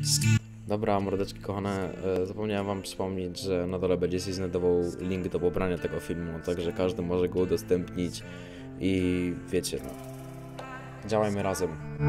Dobra, mordeczki kochane, zapomniałem wam przypomnieć, że na dole będzie się znajdował link do pobrania tego filmu, także każdy może go udostępnić i wiecie, no, działajmy razem.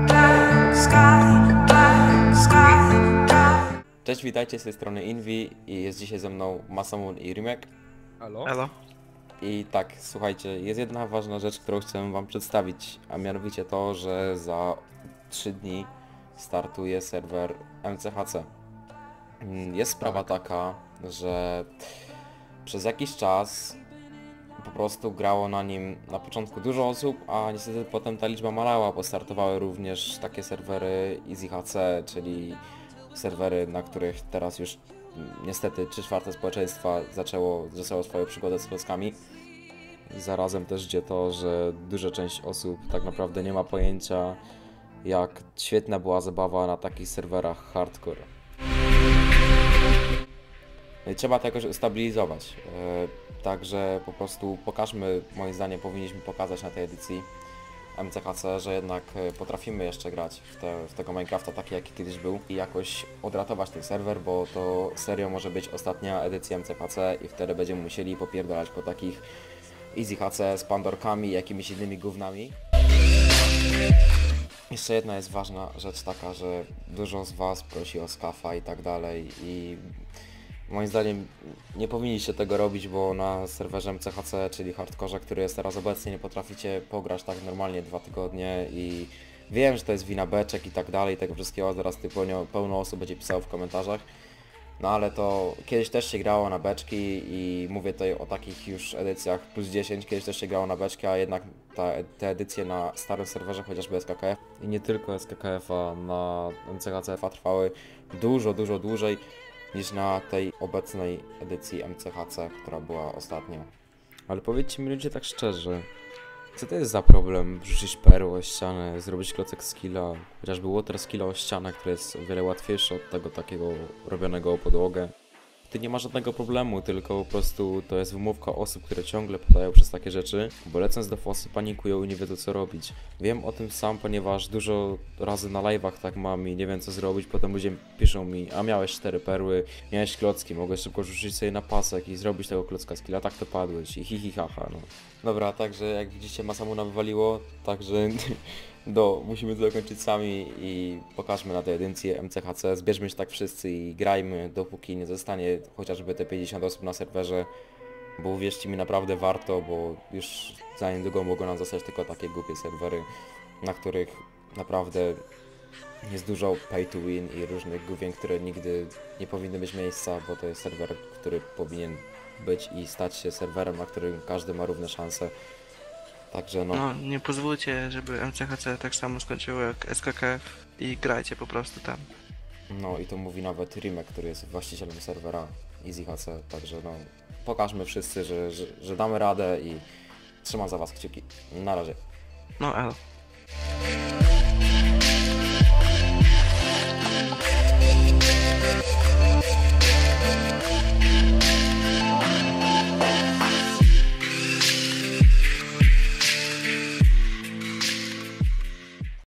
Cześć, witajcie, z tej strony Invi i jest dzisiaj ze mną Masamune i Rimek. Halo? Elo. I tak, słuchajcie, jest jedna ważna rzecz, którą chcę wam przedstawić, a mianowicie to, że za 3 dni startuje serwer MCHC. Jest sprawa taka, że przez jakiś czas po prostu grało na nim na początku dużo osób, a niestety potem ta liczba malała, bo startowały również takie serwery EasyHC, czyli serwery, na których teraz już niestety 3/4 społeczeństwa zaczęło swoją przygodę z klockami. Zarazem też idzie to, że duża część osób tak naprawdę nie ma pojęcia, jak świetna była zabawa na takich serwerach hardcore. No i trzeba to jakoś ustabilizować. Także po prostu pokażmy, moim zdaniem powinniśmy pokazać na tej edycji MCHC, że jednak potrafimy jeszcze grać w tego Minecrafta taki jaki kiedyś był i jakoś odratować ten serwer, bo to serio może być ostatnia edycja MCHC i wtedy będziemy musieli popierdalać po takich EasyHC z Pandorkami i jakimiś innymi gównami. Jeszcze jedna jest ważna rzecz taka, że dużo z was prosi o skafa i tak dalej i moim zdaniem nie powinniście tego robić, bo na serwerze MCHC, czyli hardkorze, który jest teraz obecnie, nie potraficie pograć tak normalnie 2 tygodnie i wiem, że to jest wina beczek i tak dalej, tego wszystkiego, zaraz pełno osób będzie pisało w komentarzach. No ale to kiedyś też się grało na beczki i mówię tutaj o takich już edycjach plus 10, kiedyś też się grało na beczki, a jednak te edycje na starym serwerze, chociażby SKKF i nie tylko SKKF-a, na MCHC trwały dużo dłużej niż na tej obecnej edycji MCHC, która była ostatnio. Ale powiedzcie mi ludzie tak szczerze, co to jest za problem wrzucić perłę o ścianę, zrobić klocek skilla, chociażby water skilla o ścianę, który jest o wiele łatwiejszy od tego takiego robionego o podłogę. Ty nie ma żadnego problemu, tylko po prostu to jest wymówka osób, które ciągle podają przez takie rzeczy, bo lecąc do fosy panikują i nie wiedzą co robić. Wiem o tym sam, ponieważ dużo razy na live'ach tak mam i nie wiem co zrobić, potem ludzie piszą mi, a miałeś 4 perły, miałeś klocki, mogłeś szybko rzucić sobie na pasek i zrobić tego klocka skilla, tak to padłeś i hi haha, no. Dobra, także jak widzicie Masamuna wywaliło, także musimy to dokończyć sami i pokażmy na tej edycji MCHC, zbierzmy się tak wszyscy i grajmy, dopóki nie zostanie chociażby te 50 osób na serwerze, bo uwierzcie mi, naprawdę warto, bo już za niedługo mogą nam zostać tylko takie głupie serwery, na których naprawdę jest dużo pay to win i różnych główien, które nigdy nie powinny mieć miejsca, bo to jest serwer, który powinien być i stać się serwerem, na którym każdy ma równe szanse. Także No, nie pozwólcie, żeby MCHC tak samo skończyło jak SKKF i grajcie po prostu tam. No i to mówi nawet Rimek, który jest właścicielem serwera EasyHC, także no pokażmy wszyscy, że damy radę i trzymam za was kciuki. Na razie. No elo.